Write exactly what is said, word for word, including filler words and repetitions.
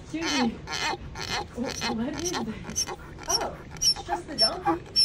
Excuse me. What is this? Oh, it's just the donkey.